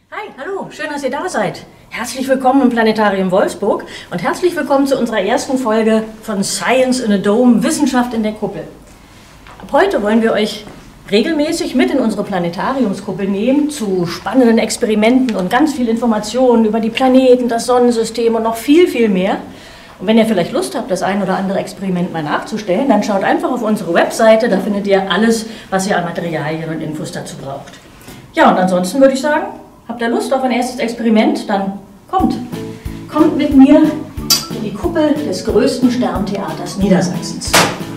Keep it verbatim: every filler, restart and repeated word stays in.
Hi, hallo, schön, dass ihr da seid. Herzlich willkommen im Planetarium Wolfsburg und herzlich willkommen zu unserer ersten Folge von Science in a Dome, Wissenschaft in der Kuppel. Ab heute wollen wir euch regelmäßig mit in unsere Planetariumskuppel nehmen zu spannenden Experimenten und ganz viel Informationen über die Planeten, das Sonnensystem und noch viel, viel mehr. Und wenn ihr vielleicht Lust habt, das ein oder andere Experiment mal nachzustellen, dann schaut einfach auf unsere Webseite, da findet ihr alles, was ihr an Materialien und Infos dazu braucht. Ja, und ansonsten würde ich sagen, habt ihr Lust auf ein erstes Experiment? Dann kommt. Kommt mit mir in die Kuppel des größten Sterntheaters Niedersachsens.